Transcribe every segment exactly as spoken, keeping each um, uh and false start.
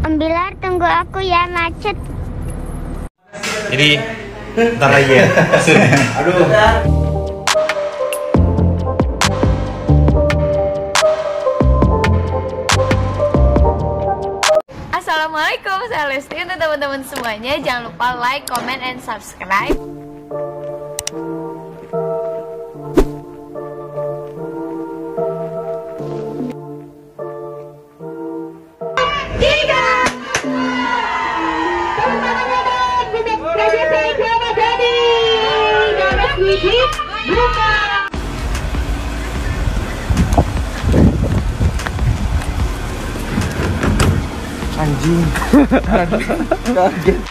Bilar, tunggu aku ya, macet. Jadi ntar lagi ya. Aduh. Assalamualaikum, saya Lesti. Untuk teman-teman semuanya, jangan lupa like, comment, and subscribe. Anjing. Kaget.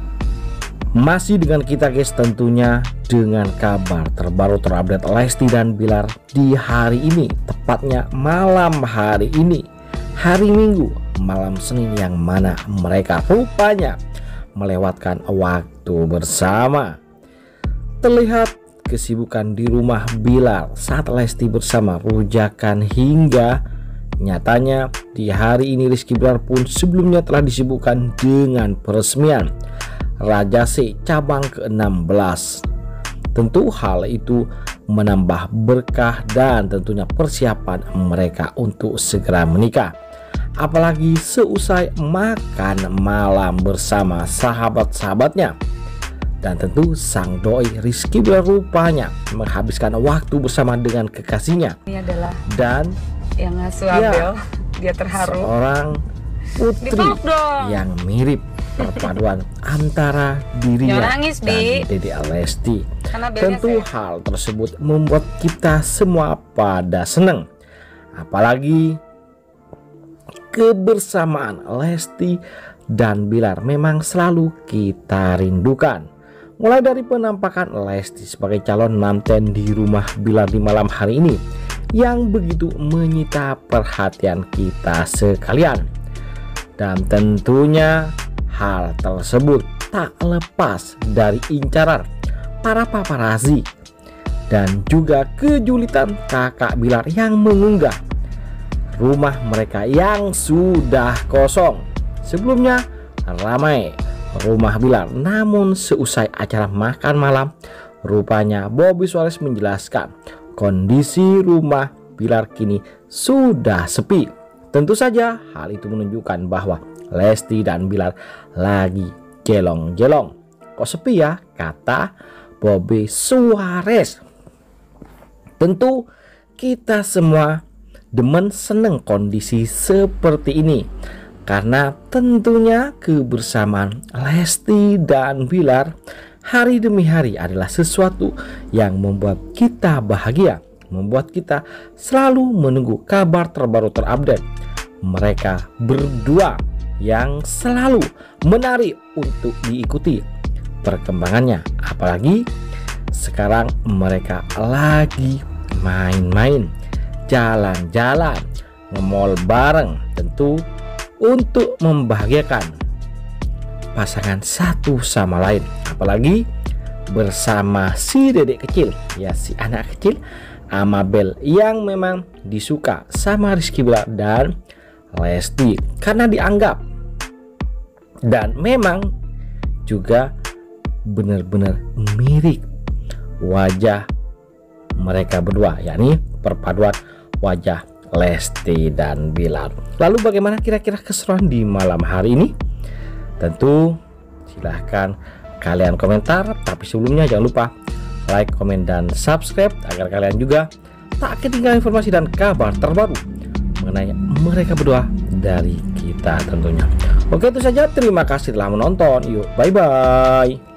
Masih dengan kita guys, tentunya dengan kabar terbaru terupdate Lesti dan Bilar di hari ini, tepatnya malam hari ini, hari Minggu, malam Senin, yang mana mereka rupanya melewatkan waktu bersama. Terlihat kesibukan di rumah Bilar saat Lesti bersama Rujakan, hingga nyatanya di hari ini Rizky Bilar pun sebelumnya telah disibukkan dengan peresmian Raja C cabang ke enam belas. Tentu hal itu menambah berkah dan tentunya persiapan mereka untuk segera menikah. Apalagi seusai makan malam bersama sahabat-sahabatnya. Dan tentu sang doi Rizky Bilar rupanya menghabiskan waktu bersama dengan kekasihnya. Ini adalah dan yang ngasuh ya, Abel, dia terharu. Seorang putri yang mirip perpaduan antara dirinya nangis, dan Dede Lesti. Tentu saya. hal tersebut membuat kita semua pada senang. Apalagi kebersamaan Lesti dan Bilar memang selalu kita rindukan. Mulai dari penampakan Lesti sebagai calon manten di rumah Bilar di malam hari ini, yang begitu menyita perhatian kita sekalian. Dan tentunya hal tersebut tak lepas dari incaran para paparazzi dan juga kejulitan kakak Bilar yang mengunggah rumah mereka yang sudah kosong. Sebelumnya ramai rumah Bilar, namun seusai acara makan malam, rupanya Bobby Suarez menjelaskan kondisi rumah Bilar kini sudah sepi. Tentu saja hal itu menunjukkan bahwa Lesti dan Bilar lagi jelong-jelong. Kok sepi ya, kata Bobby Suarez. Tentu kita semua demen seneng kondisi seperti ini, karena tentunya kebersamaan Lesti dan Bilar hari demi hari adalah sesuatu yang membuat kita bahagia, membuat kita selalu menunggu kabar terbaru terupdate mereka berdua yang selalu menarik untuk diikuti perkembangannya. Apalagi sekarang mereka lagi main-main, jalan-jalan, nge-mall bareng, tentu untuk membahagiakan pasangan satu sama lain. Apalagi bersama si dedek kecil, ya si anak kecil Amabel, yang memang disuka sama Rizky Bilar dan Lesti karena dianggap dan memang juga benar-benar mirip wajah mereka berdua, yakni perpaduan wajah Lesti dan Bilar. Lalu bagaimana kira-kira keseruan di malam hari ini? Tentu silahkan kalian komentar, tapi sebelumnya jangan lupa like, komen, dan subscribe agar kalian juga tak ketinggalan informasi dan kabar terbaru mengenai mereka berdua dari kita tentunya. Oke, itu saja, terima kasih telah menonton. Yuk, bye bye.